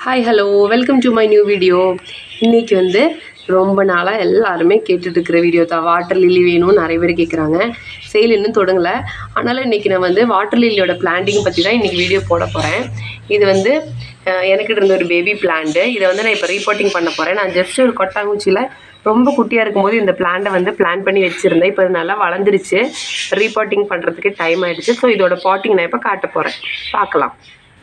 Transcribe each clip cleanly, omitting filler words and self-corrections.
Hi, hello, welcome to my new video. இன்னைக்கு வந்து ரொம்ப நாளா எல்லாரும் கேட்டுட்டு இருக்கிற வீடியோ தான். வாட்டர் லில்லி வேணும் நிறைய பேர் கேக்குறாங்க. சேல் இன்னும் தொடங்கல. அதனால இன்னைக்கு நான் வந்து வாட்டர் லில்லியோட பிளான்டிங் பத்தி தான் இன்னைக்கு வீடியோ போட போறேன். இது வந்து எனக்கு இருந்த ஒரு பேபி பிளான்ட். இத வந்து நான் இப்ப ரீபாட்டிங் பண்ண போறேன். நான் ஜஸ்ட் ஒரு கொட்டாங்குச்சில ரொம்ப குட்டியா இருக்கும்போது இந்த பிளான்ட் வந்து பிளான் பண்ணி வச்சிருந்தேன். இப்போ நல்லா வளர்ந்துருச்சு. ரீபாட்டிங் பண்றதுக்கு டைம் ஆயிடுச்சு. சோ இதோட பாட்டிங் நான் இப்ப காட்ட போறேன். பார்க்கலாம்.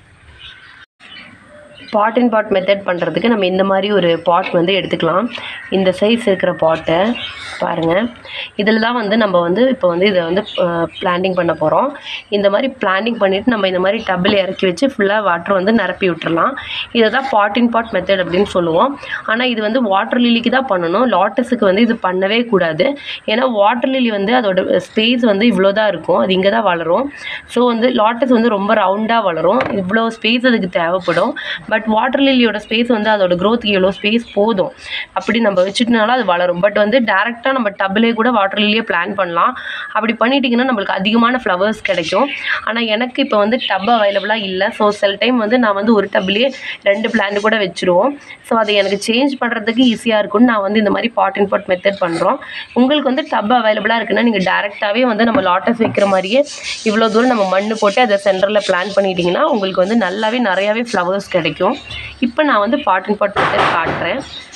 பாட் அண்ட் பாட் மெத்தட் பண்ணுறதுக்கு நம்ம இந்த மாதிரி ஒரு பாட் வந்து எடுத்துக்கலாம். இந்த சைஸ் இருக்கிற பாட்டை பாருங்கள். இதில் தான் வந்து நம்ம வந்து இப்போ வந்து இதை வந்து பிளான்டிங் பண்ண போகிறோம். இந்த மாதிரி பிளான்டிங் பண்ணிவிட்டு நம்ம இந்த மாதிரி டப்பில் இறக்கி வச்சு ஃபுல்லாக வாட்டர் வந்து நிரப்பி விட்டுறலாம். இதை தான் பாட் அண்ட் பாட் மெத்தட் அப்படின்னு சொல்லுவோம். ஆனால் இது வந்து வாட்டர் லில்லிக்கு தான் பண்ணணும். லாட்டஸுக்கு வந்து இது பண்ணவே கூடாது. ஏன்னா வாட்டர் லில்லி வந்து அதோட ஸ்பேஸ் வந்து இவ்வளோ தான் இருக்கும். அது இங்கே தான் வளரும். ஸோ வந்து லாட்டஸ் வந்து ரொம்ப ரவுண்டாக வளரும். இவ்வளோ ஸ்பேஸ் அதுக்கு தேவைப்படும். பட் வாட்டர் லில்லியோட ஸ்பேஸ் வந்து அதோட க்ரோத்துக்கு எவ்வளோ ஸ்பேஸ் போதும். அப்படி நம்ம வச்சுட்டனால அது வளரும். பட் வந்து டேரெக்டாக நம்ம டப்பிலே கூட வாட்டர் லில்லியை பிளான் பண்ணலாம். அப்படி பண்ணிட்டிங்கன்னா நம்மளுக்கு அதிகமான ஃப்ளவர்ஸ் கிடைக்கும். ஆனால் எனக்கு இப்போ வந்து டப் அவைலபிளாக இல்லை. ஸோ சில டைம் வந்து நான் வந்து ஒரு டப்லேயே 2 பிளான்ட் கூட வச்சுருவோம். ஸோ அதை எனக்கு சேஞ்ச் பண்ணுறதுக்கு ஈஸியாக இருக்கும்னு நான் வந்து இந்த மாதிரி பாட் அண்ட் பாட் மெத்தட் பண்ணுறோம். உங்களுக்கு வந்து டப் அவைலபிளாக இருக்குன்னா நீங்கள் டேரெக்டாகவே வந்து நம்ம லாட்டஸ் வைக்கிற மாதிரியே இவ்வளோ தூரம் நம்ம மண் போட்டு அதை சென்டரில் பிளான் பண்ணிட்டீங்கன்னா உங்களுக்கு வந்து நல்லாவே நிறையாவே ஃப்ளவர்ஸ் கிடைக்கும். இப்போ நான் வந்து பாட் அண்ட் பாட் மெத்தட் காட்டுறேன்.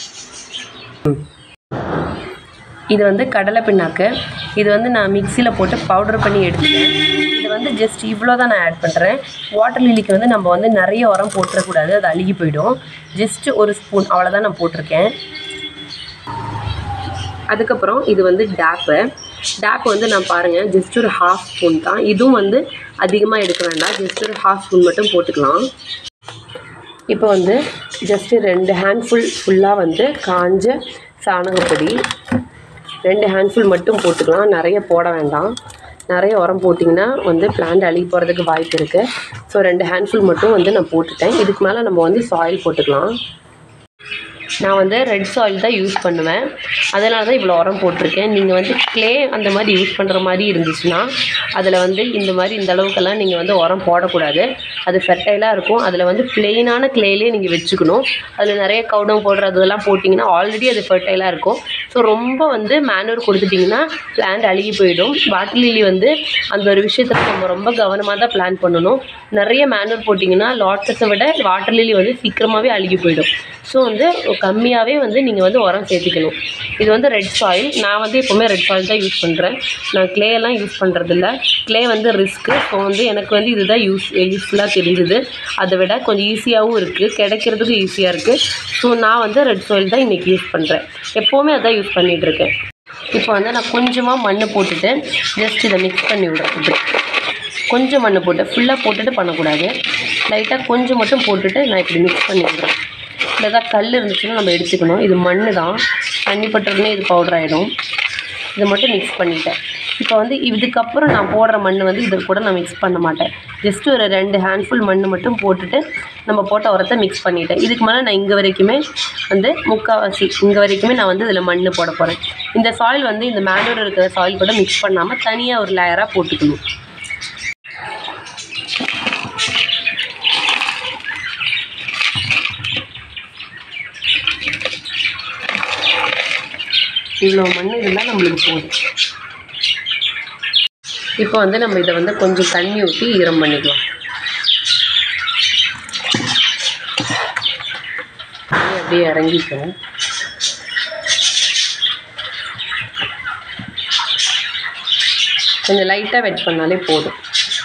இது வந்து கடலை பிண்ணாக்கு. இது வந்து நான் மிக்சியில் போட்டு பவுடர் பண்ணி எடுத்துட்டேன். இது வந்து ஜஸ்ட் இவ்வளோ தான் நான் ஆட் பண்ணுறேன். வாட்டர் லில்லிக்கு வந்து நம்ம வந்து நிறைய உரம் போட்டுறக்கூடாது, அது அழுகி போயிடும். ஜஸ்ட் ஒரு ஸ்பூன் அவ்வளோதான் நான் போட்டிருக்கேன். அதுக்கப்புறம் இது வந்து டேப்பு வந்து நான் பாருங்கள் ஜஸ்ட் ஒரு 1/2 ஸ்பூன் தான். இதுவும் வந்து அதிகமாக எடுக்க வேண்டாம். ஜஸ்ட் ஒரு 1/2 ஸ்பூன் மட்டும் போட்டுக்கலாம். இப்போ வந்து ஜஸ்ட்டு 2 ஹேண்ட்ஃபுல் ஃபுல்லாக வந்து காஞ்ச சாணகப்பொடி 2 ஹேண்ட்ஃபுல் மட்டும் போட்டுக்கலாம். நிறைய போட வேண்டாம். நிறைய உரம் போட்டிங்கன்னா வந்து பிளான்ட் அழுகி போகிறதுக்கு வாய்ப்பு இருக்குது. ஸோ 2 ஹேண்ட்ஃபுல் மட்டும் வந்து நான் போட்டுட்டேன். இதுக்கு மேலே நம்ம வந்து சாயில் போட்டுக்கலாம். நான் வந்து ரெட் சாயில் தான் யூஸ் பண்ணுவேன். அதனால தான் இவ்வளோ உரம் போட்டிருக்கேன். நீங்கள் வந்து க்ளே அந்த மாதிரி யூஸ் பண்ணுற மாதிரி இருந்துச்சுன்னா அதில் வந்து இந்த மாதிரி இந்த அளவுக்கெல்லாம் நீங்கள் வந்து உரம் போடக்கூடாது. அது ஃபெர்டைலாக இருக்கும். அதில் வந்து பிளெயினான க்ளேலே நீங்கள் வச்சுக்கணும். அதில் நிறைய கவுடம் போடுறதெல்லாம் போட்டிங்கன்னா ஆல்ரெடி அது ஃபெர்டைலாக இருக்கும். ஸோ ரொம்ப வந்து மேனுவர் கொடுத்துட்டிங்கன்னா பிளான்ட் அழுகி போயிடும். வாட்டர் லில்லி வந்து அந்த ஒரு விஷயத்தில் நம்ம ரொம்ப கவனமாக தான் பிளான் பண்ணணும். நிறைய மேனுவர் போட்டிங்கன்னா லாட்டஸை விட வாட்டர் லில்லி வந்து சீக்கிரமாகவே அழுகி போயிடும். ஸோ வந்து கம்மியாகவே வந்து நீங்கள் வந்து உரம் சேர்த்துக்கணும். இது வந்து ரெட் சாயில். நான் வந்து எப்போவுமே ரெட் சாயில் தான் யூஸ் பண்ணுறேன். நான் க்ளேயெல்லாம் யூஸ் பண்ணுறதில்ல. க்ளே வந்து ரிஸ்க்கு. ஸோ வந்து எனக்கு வந்து இதுதான் யூஸ்ஃபுல்லாக தெரிஞ்சுது. அதை விட கொஞ்சம் ஈஸியாகவும் இருக்குது, கிடைக்கிறதுக்கும் ஈஸியாக இருக்குது. ஸோ நான் வந்து ரெட் சாயில் தான் இன்றைக்கி யூஸ் பண்ணுறேன். எப்போவுமே அதான் யூஸ் பண்ணிகிட்ருக்கேன். இப்போ வந்து நான் கொஞ்சமாக மண் போட்டுட்டு ஜஸ்ட் இதை மிக்ஸ் பண்ணி விடுறேன். இப்படி கொஞ்சம் மண் போட்டு ஃபுல்லாக போட்டுட்டு பண்ணக்கூடாது. லைட்டாக கொஞ்சம் மட்டும் போட்டுட்டு நான் இப்படி மிக்ஸ் பண்ணி விடுறேன். இல்லை ஏதாவது கல் இருந்துச்சுன்னா நம்ம எடுத்துக்கணும். இது மண் தான். தண்ணி பட்டுறதுனே இது பவுடர் ஆகிடும். இதை மட்டும் மிக்ஸ் பண்ணிட்டேன். இப்போ வந்து இதுக்கப்புறம் நான் போடுற மண் வந்து இது கூட நான் மிக்ஸ் பண்ண மாட்டேன். ஜஸ்ட்டு ஒரு 2 ஹேண்ட்ஃபுல் மண் மட்டும் போட்டுட்டு நம்ம போட்ட உரத்தை மிக்ஸ் பண்ணிட்டேன். இதுக்கு மேலே நான் இங்கே வரைக்குமே வந்து முக்கால்வாசி இங்கே வரைக்குமே நான் வந்து இதில் மண் போட போகிறேன். இந்த சாயில் வந்து இந்த மேனூர் இருக்கிற சாயில் கூட மிக்ஸ் பண்ணாமல் தனியாக ஒரு லேயராக போட்டுக்கணும். இவ்வளோ மண் இருந்தால் நம்மளுக்கு போதும். இப்போ வந்து நம்ம இதை வந்து கொஞ்சம் தண்ணி ஊற்றி ஈரம் பண்ணிக்கலாம். அப்படியே இறங்கிக்கும். கொஞ்சம் லைட்டாக வெட் பண்ணாலே போதும்.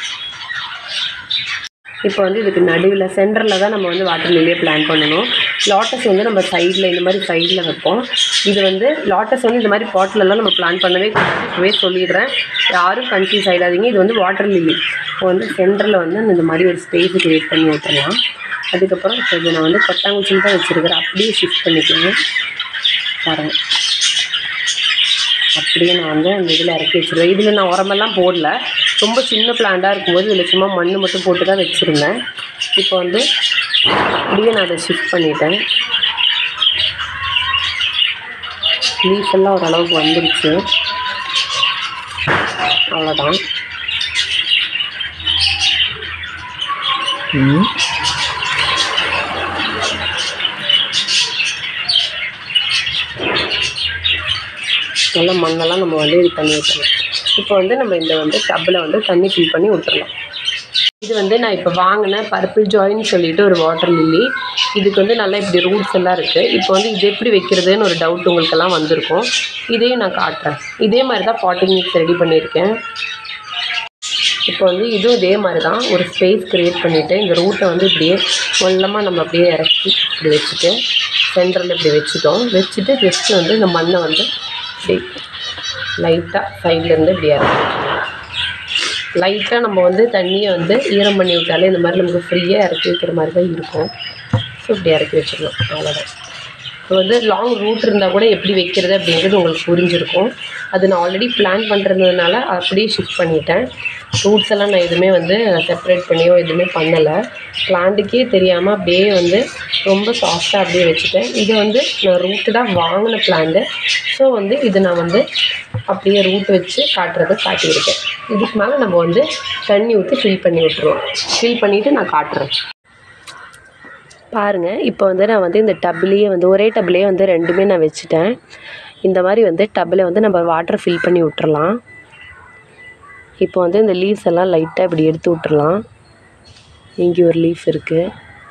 இப்போ வந்து இதுக்கு நடுவில் சென்டரில் தான் நம்ம வந்து வாட்டர் லில்லியை பிளான் பண்ணணும். லாட்டஸ் வந்து நம்ம சைடில் இந்த மாதிரி சைடில் வைப்போம். இது வந்து லாட்டஸ் வந்து இந்த மாதிரி பாட்டிலெல்லாம் நம்ம பிளான் பண்ணவே கூடாது. இப்போவே சொல்லிடுறேன், யாரும் கன்ஃபியூஸ் ஆகிடாதீங்க. இது வந்து வாட்டர் லில்லி. இப்போ வந்து சென்டரில் வந்து இந்த மாதிரி ஒரு ஸ்பேஸ் க்ரியேட் பண்ணி விட்டுறலாம். அதுக்கப்புறம் இப்போ இது நான் வந்து கொட்டாங்குச்சியில் தான் வச்சுருக்கிறேன். அப்படியே ஷிஃப்ட் பண்ணிக்கோங்க. பாருங்கள், அப்படியே நான் வந்து அந்த இதில் இறக்கி வச்சுருவேன். இதில் நான் உரமெல்லாம் போடல. ரொம்ப சின்ன பிளான்ட்டாக இருக்கும்போது இதில் சும்மா மண் மட்டும் போட்டு தான் வச்சுருந்தேன். இப்போ வந்து அப்படியே நான் அதை ஷிஃப்ட் பண்ணிட்டேன். லீஃப் எல்லாம் ஓரளவுக்கு வந்துருச்சு. அவ்வளோதான். நல்லா மண்ணெல்லாம் நம்ம வந்து இது பண்ணி விட்டுறலாம். இப்போ வந்து நம்ம இந்த வந்து டப்பில் வந்து தண்ணி ஃபில் பண்ணி விட்டுறலாம். இது வந்து நான் இப்போ வாங்கின பர்பிள் ஜாயின்னு சொல்லிட்டு ஒரு வாட்டர் லில்லி. இதுக்கு வந்து நல்லா இப்படி ரூட்ஸ் எல்லாம் இருக்குது. இப்போ வந்து இது எப்படி வைக்கிறதுன்னு ஒரு டவுட் உங்களுக்கெல்லாம் வந்திருக்கும். இதையும் நான் காட்டுறேன். இதே மாதிரி தான் பாட்டிங் மிக்ஸ் ரெடி பண்ணியிருக்கேன். இப்போ வந்து இதுவும் இதே மாதிரி தான் ஒரு ஸ்பேஸ் க்ரியேட் பண்ணிவிட்டு இந்த ரூட்டை வந்து இப்படியே மொல்லமாக நம்ம அப்படியே இறக்கி இப்படி வச்சுட்டு சென்டரில் இப்படி வச்சுட்டோம். வச்சுட்டு ஜஸ்ட்டு வந்து இந்த மண்ணை வந்து இப்படி லைட்டாக சைட்லேருந்து இப்படி இறக்கி லைட்டாக நம்ம வந்து தண்ணியை வந்து ஈரம் பண்ணி விட்டாலே இந்த மாதிரி நமக்கு ஃப்ரீயாக இறக்கி வைக்கிற மாதிரி தான் இருக்கும். ஸோ இப்படி இறக்கி வச்சிடலாம். அவ்வளோதான். இப்போ வந்து லாங் ரூட் இருந்தால் கூட எப்படி வைக்கிறது அப்படிங்கிறது உங்களுக்கு புரிஞ்சிருக்கும். அது நான் ஆல்ரெடி பிளான் பண்ணுறதுனால அப்படியே ஷிஃப்ட் பண்ணிட்டேன். ரூட்ஸ் எல்லாம் நான் எதுவுமே வந்து செப்பரேட் பண்ணியோ எதுவுமே பண்ணலை. பிளான்ட்டுக்கே தெரியாமல் அப்படியே வந்து ரொம்ப சாஃப்டாக அப்படியே வச்சுட்டேன். இது வந்து நான் ரூட்டு தான் வாங்கின பிளான்ட்டு. ஸோ வந்து இது நான் வந்து அப்படியே ரூட் வச்சு காட்டியிருக்கேன். இதுக்கு மேலே நம்ம வந்து தண்ணி ஊற்றி ஃபில் பண்ணி விட்டுருவோம். ஃபில் பண்ணிவிட்டு நான் காட்டுறேன் பாருங்கள். இப்போ வந்து நான் வந்து இந்த டப்லேயே வந்து ஒரே டப்லேயே வந்து ரெண்டுமே நான் வச்சுட்டேன். இந்த மாதிரி வந்து டப்பில் வந்து நம்ம வாட்டர் ஃபில் பண்ணி விட்டுறலாம். இப்போ வந்து இந்த லீவ்ஸ் எல்லாம் லைட்டாக இப்படி எடுத்து விட்டுறலாம். இங்கே ஒரு லீஃப் இருக்குது.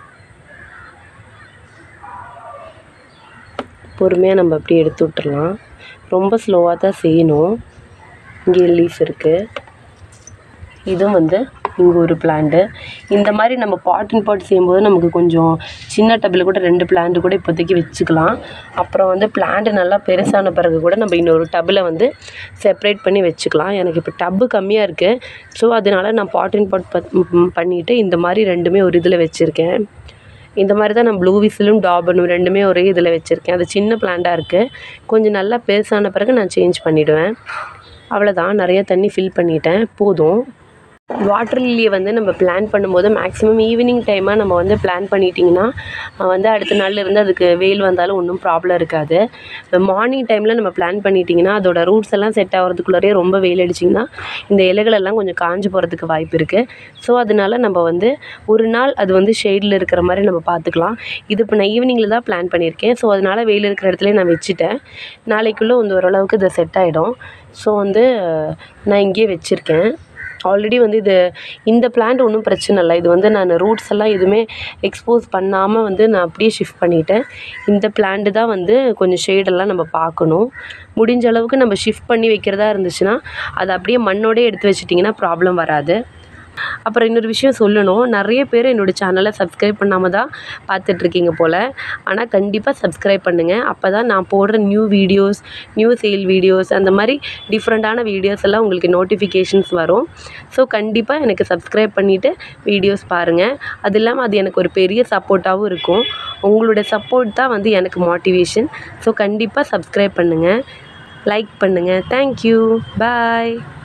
பொறுமையாக நம்ம அப்படியே எடுத்து விட்டுறலாம். ரொம்ப ஸ்லோவாக தான் செய்யணும். இங்கே லீஃப் இருக்குது. இதுவும் வந்து இங்கே ஒரு பிளான்ட்டு. இந்த மாதிரி நம்ம பாட் அண்ட் பாட் செய்யும்போது நமக்கு கொஞ்சம் சின்ன டப்பில் கூட 2 பிளான்ட்டு கூட இப்போதைக்கு வச்சுக்கலாம். அப்புறம் வந்து பிளான்ட்டு நல்லா பெருசான பிறகு கூட நம்ம இன்னொரு டப்பில் வந்து செப்பரேட் பண்ணி வச்சுக்கலாம். எனக்கு இப்போ டப்பு கம்மியாக இருக்குது. ஸோ அதனால நான் பாட் அண்ட் பாட் பண்ணிவிட்டு இந்த மாதிரி 2மே ஒரு இதில் வச்சுருக்கேன். இந்த மாதிரி தான் நான் ப்ளூ விசிலும் டாபனும் 2மே ஒரே இதில் வச்சுருக்கேன். அது சின்ன பிளான்ட்டாக இருக்குது. கொஞ்சம் நல்லா பெருசான பிறகு நான் சேஞ்ச் பண்ணிவிடுவேன். அவ்வளோதான். நிறைய தண்ணி ஃபில் பண்ணிட்டேன். போதும். வாட்டர் லில்லியை வந்து நம்ம பிளான் பண்ணும்போது மேக்ஸிமம் ஈவினிங் டைமாக நம்ம வந்து பிளான் பண்ணிட்டிங்கன்னா வந்து அடுத்த நாளில் இருந்து அதுக்கு வெயில் வந்தாலும் ஒன்றும் ப்ராப்ளம் இருக்காது. மார்னிங் டைமில் நம்ம பிளான் பண்ணிட்டிங்கன்னா அதோட ரூட்ஸ் எல்லாம் செட் ஆகிறதுக்குள்ளே ரொம்ப வெயில் அடிச்சிங்கன்னா இந்த இலைகளெல்லாம் கொஞ்சம் காஞ்சு போகிறதுக்கு வாய்ப்பு இருக்குது. ஸோ அதனால நம்ம வந்து ஒரு நாள் அது வந்து ஷேடில் இருக்கிற மாதிரி நம்ம பார்த்துக்கலாம். இது இப்போ நான் ஈவினிங்கில் தான் பிளான் பண்ணியிருக்கேன். ஸோ அதனால் வெயில் இருக்கிற இடத்துல நான் வச்சுட்டேன். நாளைக்குள்ளே வந்து ஓரளவுக்கு இது செட் ஆகிடும். ஸோ வந்து நான் இங்கேயே வச்சுருக்கேன். ஆல்ரெடி வந்து இந்த பிளான்ட் ஒன்றும் பிரச்சனை இல்லை. இது வந்து நான் ரூட்ஸ் எல்லாம் எதுவுமே எக்ஸ்போஸ் பண்ணாமல் வந்து நான் அப்படியே ஷிஃப்ட் பண்ணிட்டேன். இந்த பிளான்ட்டு தான் வந்து கொஞ்சம் ஷேடெல்லாம் நம்ம பார்க்கணும். முடிஞ்ச அளவுக்கு நம்ம ஷிஃப்ட் பண்ணி வைக்கிறதா இருந்துச்சுன்னா அதை அப்படியே மண்ணோடே எடுத்து வச்சிட்டிங்கன்னா ப்ராப்ளம் வராது. அப்புறம் இன்னொரு விஷயம் சொல்லணும். நிறைய பேர் என்னோடய சேனலை சப்ஸ்கிரைப் பண்ணாமல் தான் பார்த்துட்ருக்கீங்க போல். ஆனால் கண்டிப்பாக சப்ஸ்கிரைப் பண்ணுங்கள். அப்போ தான் நான் போடுற new videos, new sale videos, அந்த மாதிரி டிஃப்ரெண்ட்டான வீடியோஸ் எல்லாம் உங்களுக்கு நோட்டிஃபிகேஷன்ஸ் வரும். ஸோ கண்டிப்பாக எனக்கு சப்ஸ்கிரைப் பண்ணிவிட்டு வீடியோஸ் பாருங்கள். அது இல்லாமல் அது எனக்கு ஒரு பெரிய சப்போர்ட்டாகவும் இருக்கும். உங்களோட சப்போர்ட் தான் வந்து எனக்கு மோட்டிவேஷன். ஸோ கண்டிப்பாக சப்ஸ்கிரைப் பண்ணுங்கள், லைக் பண்ணுங்கள். தேங்க்யூ. பாய்.